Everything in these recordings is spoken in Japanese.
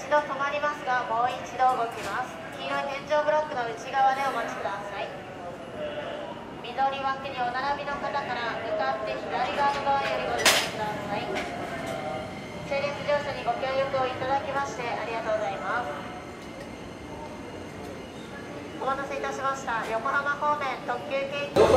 度止まりますが、もう一度動きます。黄色い天井ブロックの内側でお待ちください。緑枠にお並びの方から向かって左側のドアよりご利用ください。整列乗車にご協力をいただきましてありがとうございます。お待たせいたしました。横浜方面特急京急。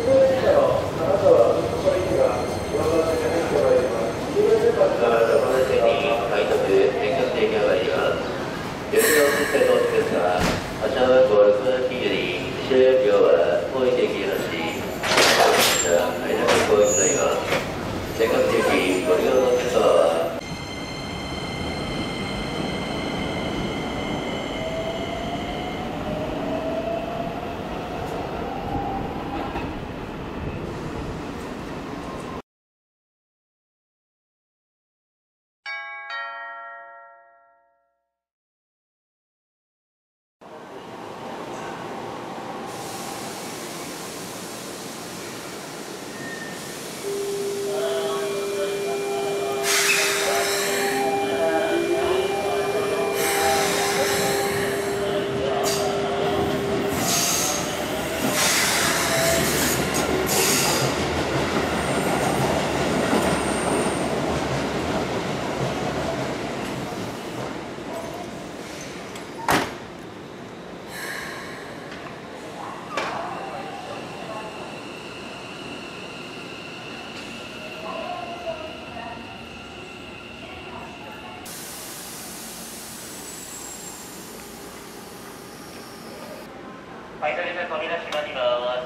はい、それじゃ扉閉まります。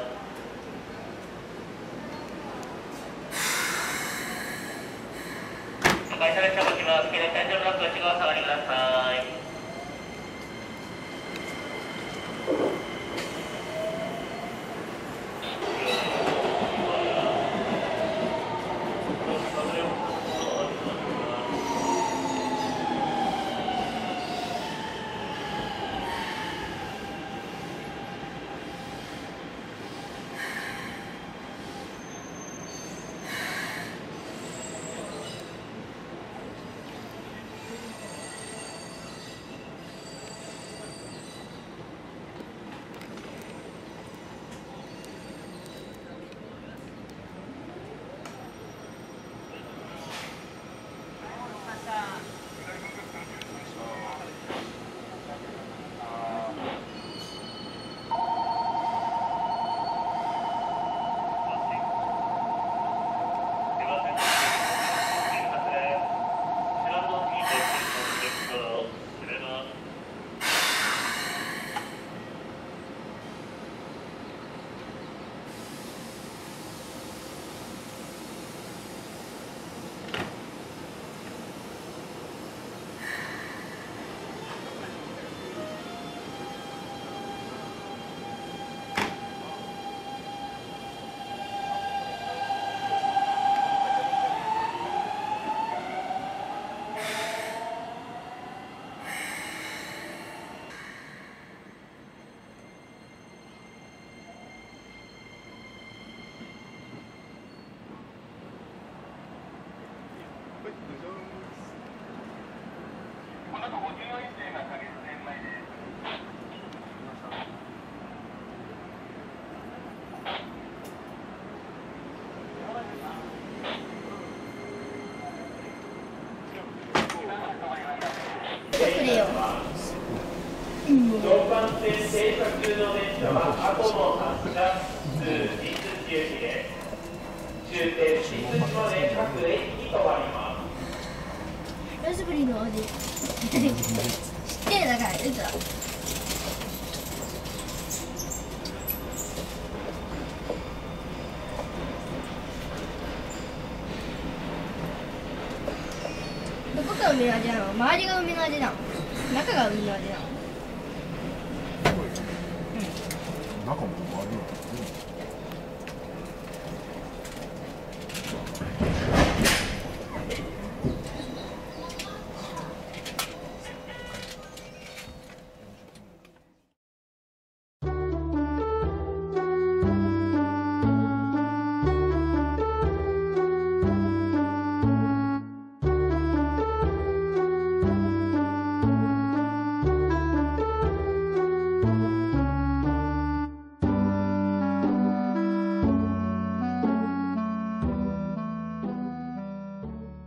会社列車持ちます。黄色い天井ブロック内側下がりください。この後54円程が下げ線前です。常磐線停車中の列車は後の発車通実中止です。終点実地まで各駅に停まります。 ラズベリーの味知ってるだから言うたどこが海の味なの？周りが海の味なの？中が海の味なの？ 中もあるよ。